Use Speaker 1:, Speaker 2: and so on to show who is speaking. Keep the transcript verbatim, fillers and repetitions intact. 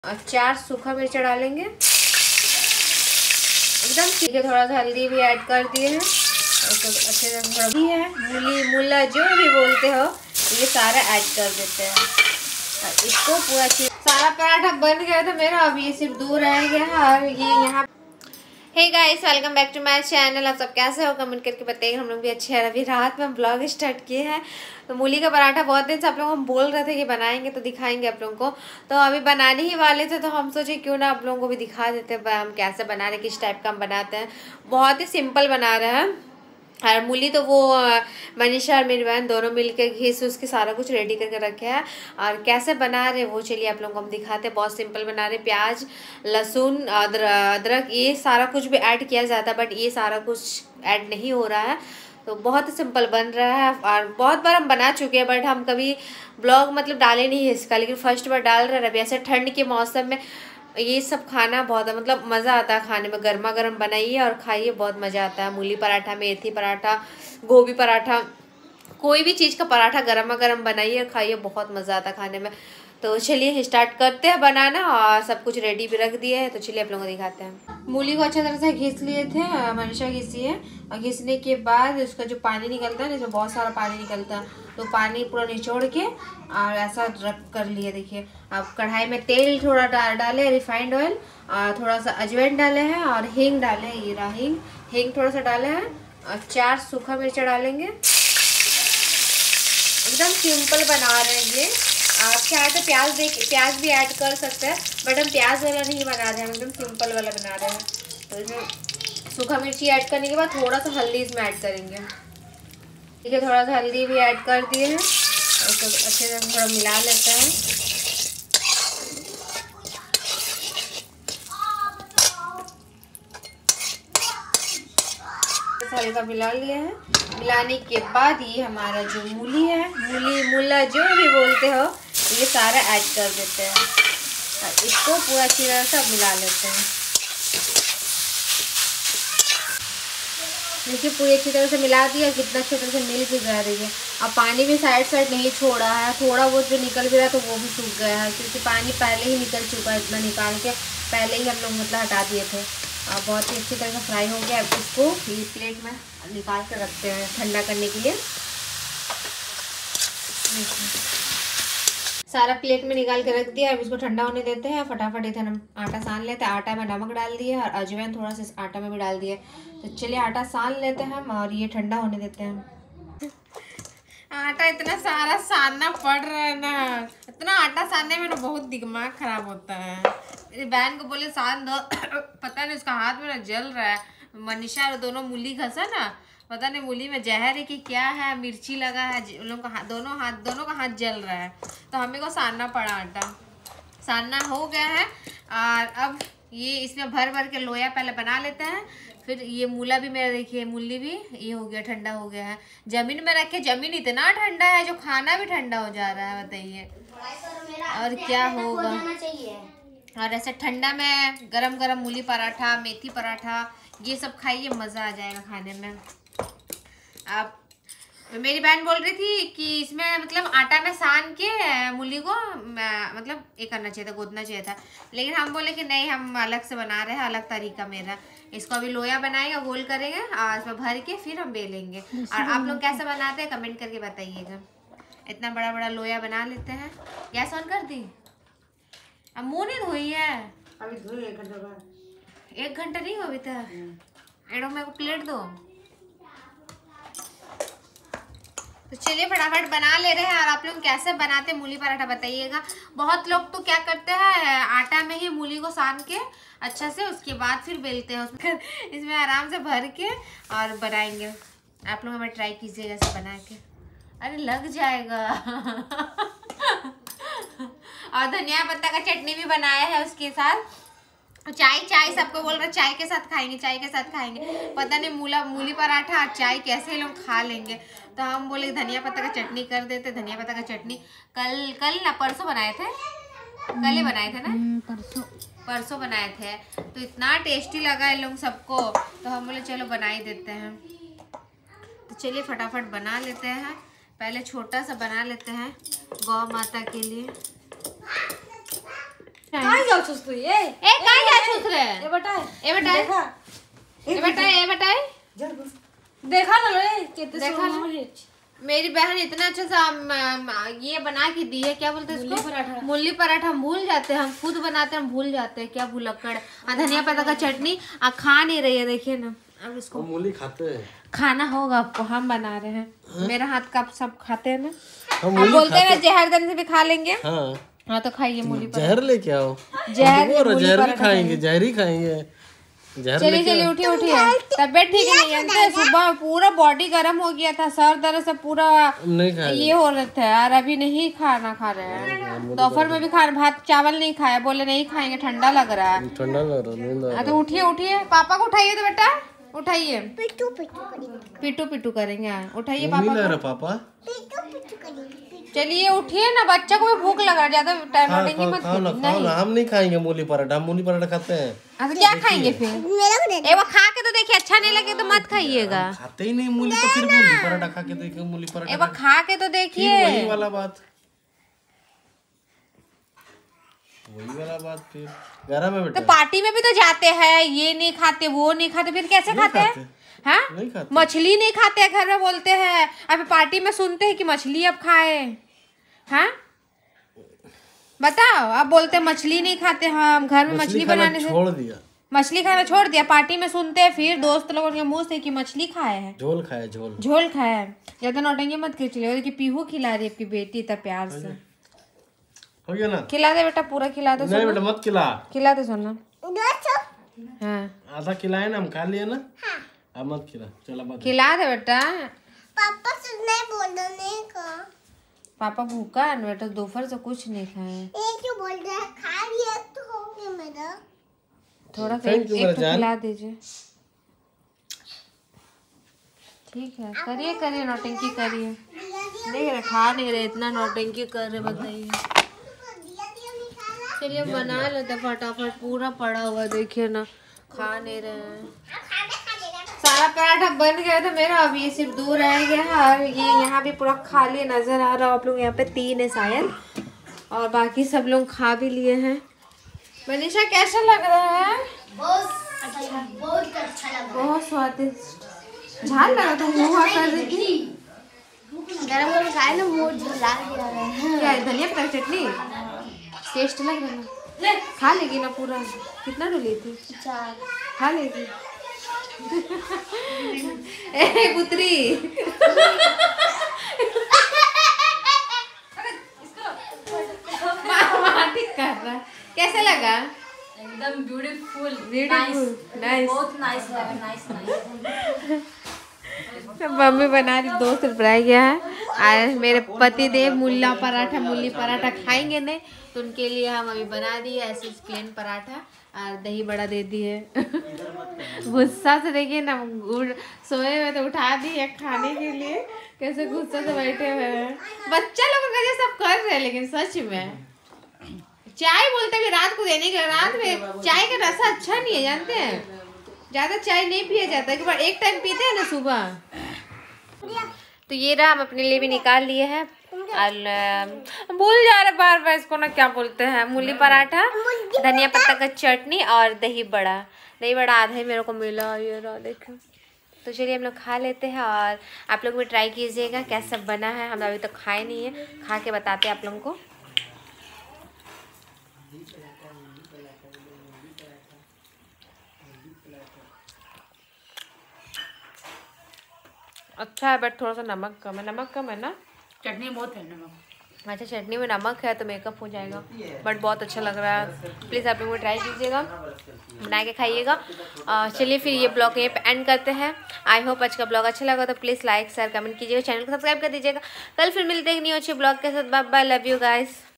Speaker 1: और चार सूखा मिर्च डालेंगे एकदम ठीक है। थोड़ा सा हल्दी भी ऐड कर दिए हैं और तो अच्छे से थोड़ा भी है मूली मूला जो भी बोलते हो ये सारा ऐड कर देते हैं और इसको पूरा अच्छे सारा पराठा बन गया था मेरा। अब ये सिर्फ दो रह गया है और ये यहाँ। Hey guys, welcome back to my channel. आप सब कैसे हो कमेंट करके बताइए। हम लोग भी अच्छे हैं। अभी रात में ब्लॉग स्टार्ट किए हैं तो मूली का पराठा बहुत दिन से आप लोगों को बोल रहे थे कि बनाएंगे तो दिखाएंगे आप लोगों को। तो अभी बनाने ही वाले थे तो हम सोचे क्यों ना आप लोगों को भी दिखा देते हैं हम कैसे बना रहे, किस टाइप का हम बनाते हैं। बहुत ही सिंपल बना रहे हैं। और मूली तो वो मनीषा और मेरी बहन दोनों मिलकर घिस उसके सारा कुछ रेडी करके रखे हैं। और कैसे बना रहे वो चलिए आप लोगों को हम दिखाते हैं। बहुत सिंपल बना रहे। प्याज, लहसुन, अदरक ये सारा कुछ भी ऐड किया जाता है बट ये सारा कुछ ऐड नहीं हो रहा है तो बहुत ही सिंपल बन रहा है। और बहुत बार हम बना चुके हैं बट हम कभी ब्लॉग मतलब डाले नहीं है इसका, लेकिन फर्स्ट बार डाल रहे हैं। अभी ऐसे ठंड के मौसम में ये सब खाना बहुत है मतलब मज़ा आता है खाने में। गर्मा गर्म बनाइए और खाइए, बहुत मज़ा आता है। मूली पराठा, मेथी पराठा, गोभी पराठा, कोई भी चीज़ का पराठा गर्मा गर्म बनाइए और खाइए, बहुत मज़ा आता है खाने में। तो चलिए स्टार्ट करते हैं बनाना। और सब कुछ रेडी भी रख दिया है तो चलिए आप लोगों को दिखाते हैं। मूली को अच्छी तरह से घिस लिए थे, मनीषा घिसी है। और घिसने के बाद उसका जो पानी निकलता है ना, इसमें बहुत सारा पानी निकलता है तो पानी पूरा निचोड़ के और ऐसा रख कर लिए। देखिए अब कढ़ाई में तेल थोड़ा डा, डाले रिफाइंड ऑयल, और थोड़ा सा अजवाइन डाले हैं और हींग डाले हैं। ये रहा हींग हींग थोड़ा सा डाले हैं और चार सूखा मिर्चा डालेंगे। एकदम सिंपल बना रहे हैं ये। आप चाहे तो प्याज देख प्याज भी ऐड कर सकते हैं बट हम प्याज वाला नहीं बना रहे हैं, हम एकदम सिंपल वाला बना रहे हैं। तो इसमें सूखा मिर्ची ऐड करने के बाद थोड़ा सा हल्दी इसमें ऐड करेंगे। ठीक है, थोड़ा सा हल्दी भी ऐड कर दिए हैं और तो अच्छे से थोड़ा मिला लेते हैं। हल्का मिला लिए हैं। मिलाने के बाद ये हमारा जो मूली है, मूली मूला जो भी बोलते हो ये सारा ऐड कर देते हैं और इसको पूरा अच्छी तरह से मिला लेते हैं। देखिए पूरी अच्छी तरह से मिला दिया, कितना अच्छी तरह से मिल भी जा रही है। और पानी भी साइड साइड नहीं छोड़ा है, थोड़ा बहुत जो निकल भी रहा तो वो भी सूख गया है क्योंकि पानी पहले ही निकल चुका है। इतना निकाल के पहले ही हम लोग मतलब हटा दिए थे। और बहुत ही अच्छी तरह से फ्राई हो गया। अब इसको ये प्लेट में निकाल कर रखते हैं ठंडा करने के लिए। सारा प्लेट में निकाल के रख दिया। अब इसको ठंडा होने देते हैं। फटाफट इधर हम आटा सान लेते हैं। आटा में नमक डाल दिए और अजवाइन थोड़ा सा आटा में भी डाल दिए। तो चलिए आटा सान लेते हैं हम और ये ठंडा होने देते हैं। आटा इतना सारा सानना पड़ रहा है ना, इतना आटा सानने में ना बहुत दिमाग खराब होता है। मेरी बहन को बोले सान दो पता नहीं उसका हाथ में ना जल रहा है। मनीषा और दोनों मूली घसा ना, पता नहीं मूली में जहर है कि क्या है, मिर्ची लगा है, उन लोगों का हाथ दोनों हाथ दोनों का हाथ जल रहा है तो हमें को सानना पड़ा। आटा सानना हो गया है और अब ये इसमें भर भर के लोया पहले बना लेते हैं। फिर ये मूला भी मेरा देखिए मूली भी ये हो गया, ठंडा हो गया है। जमीन में रखे, जमीन इतना ठंडा है जो खाना भी ठंडा हो जा रहा है, बताइए और क्या होगा। और ऐसे ठंडा में गरम गरम मूली पराठा, मेथी पराठा ये सब खाइए, मज़ा आ जाएगा खाने में। अब मेरी बहन बोल रही थी कि इसमें मतलब आटा में सान के मूली को मतलब ये करना चाहिए था, गूंथना चाहिए था, लेकिन हम बोले कि नहीं हम अलग से बना रहे हैं, अलग तरीका मेरा। इसको अभी लोया बनाएगा, गोल करेंगे और इसमें भर के फिर हम बेलेंगे। और आप लोग कैसे बनाते हैं कमेंट करके बताइएगा। इतना बड़ा बड़ा लोया बना लेते हैं। गैस ऑन कर दी। अब मुँह नहीं धोई है अभी, धोई एक घंटा बाद। एक घंटा नहीं हो अभी तक। एडो मेरे को प्लेट दो। तो चलिए फटाफट बना ले रहे हैं। और आप लोग कैसे बनाते हैं मूली पराठा बताइएगा। बहुत लोग तो क्या करते हैं आटा में ही मूली को सान के अच्छा से उसके बाद फिर बेलते हैं उसमें इसमें आराम से भर के और बनाएंगे। आप लोग हमें ट्राई कीजिएगा ऐसे बना के। अरे लग जाएगा और धनिया पत्ता का चटनी भी बनाया है उसके साथ। चाय चाय सबको बोल रहे चाय के साथ खाएंगे, चाय के साथ खाएंगे। पता नहीं मूला मूली पराठा और चाय कैसे लोग खा लेंगे। तो हम बोले धनिया पत्ता का चटनी कर देते। धनिया पत्ता का चटनी कल कल ना परसों बनाए थे, कल ही बनाए थे ना, परसों परसों बनाए थे। तो इतना टेस्टी लगा इन लोग सबको तो हम बोले चलो बना ही देते हैं। तो चलिए फटाफट बना लेते हैं। पहले छोटा सा बना लेते हैं गौ माता के लिए।
Speaker 2: कहां जाओ छुस तू ये
Speaker 1: ए कहां जा छुस रे
Speaker 2: ए बेटा
Speaker 1: ए बेटा
Speaker 2: देखा
Speaker 1: ए बेटा ए बेटा
Speaker 2: देखा ना रे कितने
Speaker 1: देखा ना मेरी बहन इतना अच्छा सा ये बना के दी है, क्या बोलते हैं इसको, मूली पराठा। हम भूल जाते हैं, हम खुद बनाते हैं हम भूल जाते हैं, क्या भुलक्कड़। धनिया पत्ता का चटनी आ खा नहीं रही है, देखिए ना। अब इसको
Speaker 3: मूली खाते हैं,
Speaker 1: खाना होगा आपको, हम बना रहे हैं। हा? मेरा हाथ का आप सब खाते हैं ना, हम बोलते हैं ना जहर दन से भी खा लेंगे। हाँ, हाँ तो खाइए मूली पराठा।
Speaker 3: जहर लेके आओ,
Speaker 1: जहर
Speaker 3: जहर भी खाएंगे, जहर ही खाएंगे।
Speaker 1: चलिए चलिए उठिए उठिए, तबीयत ठीक नहीं जानते। सुबह पूरा बॉडी गर्म हो गया था, सर दर्द से पूरा ये हो रहा था यार। अभी नहीं खाना खा रहे हैं, दोपहर में भी खा भात चावल नहीं खाया, बोले नहीं खाएंगे ठंडा लग रहा है।
Speaker 3: ठंडा लग रहा है
Speaker 1: तो उठिए उठिए, पापा को उठाइए तो बेटा, उठाइए। पिटू पिटू पिटू करेंगे, उठाइए पापा
Speaker 3: पापा।
Speaker 1: चलिए उठिए ना, बच्चा को भी भूख लग रहा है, ज्यादा टाइम लौटेंगे मत।
Speaker 3: खाओ ना, खाओ ना, हम नहीं खाएंगे मूली पराठा, हम मूली पराठा खाते हैं।
Speaker 1: अच्छा क्या खाएंगे फिर? ए वो खा के तो देखिए, अच्छा नहीं लगे तो मत खाइएगा।
Speaker 3: खाते ही नहीं मूली, तो फिर मूली पराठा खा के देखिए, मूली पराठा।
Speaker 1: ए वो खा के तो देखिए,
Speaker 3: वही वाला बात, वही वाला बात। फिर गरम है बेटा,
Speaker 1: तो पार्टी में भी तो जाते हैं, ये नहीं खाते वो नहीं खाते, फिर कैसे खाते हैं? हाँ, मछली नहीं खाते घर में, बोलते हैं। अब पार्टी में सुनते हैं कि मछली अब खाए। हाँ बताओ, आप बोलते हैं मछली नहीं खाते, हम घर में मछली बनाने से
Speaker 3: छोड़ दिया,
Speaker 1: मछली खाना छोड़ दिया। पार्टी में सुनते हैं फिर दोस्त लोगों के मुंह से कि मछली खाए हैं,
Speaker 3: झोल खाया, झोल
Speaker 1: झोल खाया है। ज्यादा नौटंकी मत कर, चलिए कि पीहू खिला रही है आपकी बेटी इतना प्यार से।
Speaker 3: हो गया ना,
Speaker 1: खिला दे बेटा, पूरा खिला दे।
Speaker 3: नहीं बेटा मत खिला,
Speaker 1: खिला दे सोना। हाँ
Speaker 3: आधा खिलाए ना, हम खा लिए ना। अब मत खिला, चला मत
Speaker 1: खिला दे बेटा।
Speaker 2: पापा से नहीं बोलना नहीं का,
Speaker 1: पापा भूखा है बेटा, दोपहर से कुछ नहीं खाए।
Speaker 2: ये क्यों बोल रहा है? खा लिया तो हो गया मेरा।
Speaker 1: थोड़ा फिर एक तो खिला दीजिए। ठीक है, करिए करिए, नौटंकी करिए। देख रहे खा नहीं रहे, इतना नौटंकी कर रहे, बताइए। चलिए बना लेते फटाफट, पूरा पड़ा हुआ देखिए ना, खा नहीं रहे हैं। सारा पराठा बन गया था मेरा, अब ये सिर्फ दो रह गया है, और ये यहाँ भी पूरा खाली नजर आ रहा है आप लोग। यहाँ पे तीन है शायद, और बाकी सब लोग खा भी लिए हैं। मनीषा कैसा लग रहा है?
Speaker 2: बहुत अच्छा, बहुत अच्छा लगा,
Speaker 1: बहुत स्वादिष्ट। झाल लगा तो मुँह कर रही थी,
Speaker 2: गरम गरम खाए ना, मुँह झुला गया।
Speaker 1: क्या है, धनिया पत्ता की चटनी टेस्ट लग रहा है। खा लेगी ना पूरा? कितना डोली थी?
Speaker 2: चार
Speaker 1: खा लेगी। ए पुत्री ठीक कर रहा, कैसे लगा?
Speaker 2: एकदम ब्यूटीफुल,
Speaker 1: ब्यूटीफुल, नाइस,
Speaker 2: बहुत नाइस लगा, नाइस नाइस।
Speaker 1: मम्मी बना रही, दोस्त रह गया है। और मेरे पति देव मुल्ला पराठा मूली पराठा खाएंगे नहीं, तो उनके लिए हम अभी बना दिए ऐसे प्लेन पराठा, और दही बड़ा दे दिए। गुस्सा से देखिए ना, सोए हुए तो उठा दिए खाने के लिए, कैसे गुस्सा से बैठे हुए हैं। बच्चा लोगों का ये सब कर रहे हैं, लेकिन सच में चाय बोलते हैं रात को देने के, रात में चाय का रसा अच्छा नहीं है, जानते हैं। ज्यादा चाय नहीं पिया जाता, एक बार एक टाइम पीते हैं ना सुबह। तो ये रहा, हम अपने लिए भी निकाल लिए हैं। भूल जा रहे बार बार इसको ना, क्या बोलते हैं, मूली पराठा, धनिया पत्ता का चटनी और दही बड़ा। दही बड़ा आधा ही मेरे को मिला, ये रहा देखो। तो चलिए हम लोग खा लेते हैं, और आप लोग भी ट्राई कीजिएगा कैसा बना है। हम अभी तक खाए नहीं है, खा के बताते हैं आप लोगों को। अच्छा है, बट थोड़ा सा नमक कम है। नमक कम है ना?
Speaker 2: चटनी बहुत है नमक।
Speaker 1: अच्छा, चटनी में नमक है तो मेकअप हो जाएगा, बट बहुत अच्छा लग रहा है। प्लीज़ आप लोग ट्राई कीजिएगा, बना के खाइएगा। चलिए फिर ये ब्लॉग यहीं पे एंड करते हैं। आई होप आज का ब्लॉग अच्छा लगा तो प्लीज़ लाइक शेयर कमेंट कीजिएगा, चैनल को सब्सक्राइब कर दीजिएगा। कल फिर मिलते हैं न्यू अच्छे ब्लॉग के साथ। Bye bye, love you guys.